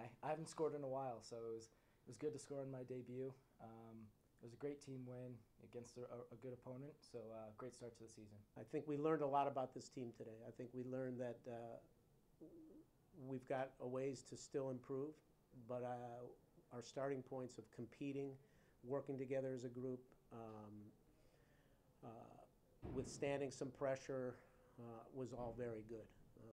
I haven't scored in a while, so it was good to score in my debut. It was a great team win against a good opponent, so great start to the season. I think we learned a lot about this team today. I think we learned that we've got a ways to still improve, but our starting points of competing, working together as a group, withstanding some pressure was all very good.